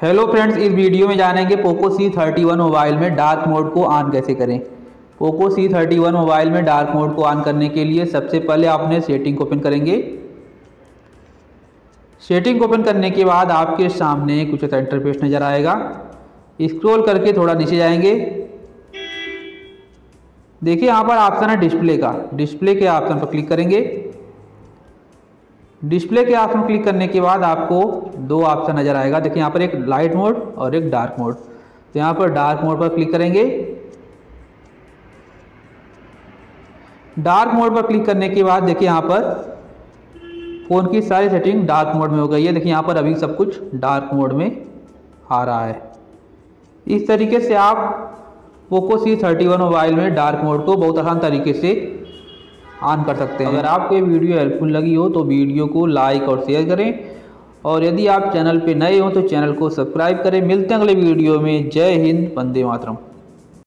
Hello friends, इस video में जानेंगे पोको C31 मोबाइल में डार्क मोड को ऑन कैसे करें। पोको C31 मोबाइल में डार्क मोड को ऑन करने के लिए सबसे पहले आपने सेटिंग ओपन करेंगे। सेटिंग ओपन करने के बाद आपके सामने कुछ ऐसा इंटरफेस नज़र आएगा। स्क्रॉल करके थोड़ा नीचे जाएंगे। देखिए यहाँ पर ऑप्शन है डिस्प्ले का। डिस्प्ले के ऑप्शन पर क्लिक करेंगे। डिस्प्ले के ऑप्शन क्लिक करने के बाद आपको दो ऑप्शन नज़र आएगा। देखिए यहाँ पर एक लाइट मोड और एक डार्क मोड। तो यहाँ पर डार्क मोड पर क्लिक करेंगे। डार्क मोड पर क्लिक करने के बाद देखिए यहाँ पर फ़ोन की सारी सेटिंग डार्क मोड में हो गई है। देखिए यहाँ पर अभी सब कुछ डार्क मोड में आ रहा है। इस तरीके से आप पोको C31 मोबाइल में डार्क मोड को बहुत आसान तरीके से ऑन कर सकते हैं। अगर आपको ये वीडियो हेल्पफुल लगी हो तो वीडियो को लाइक और शेयर करें, और यदि आप चैनल पे नए हो तो चैनल को सब्सक्राइब करें। मिलते हैं अगले वीडियो में। जय हिंद, वंदे मातरम।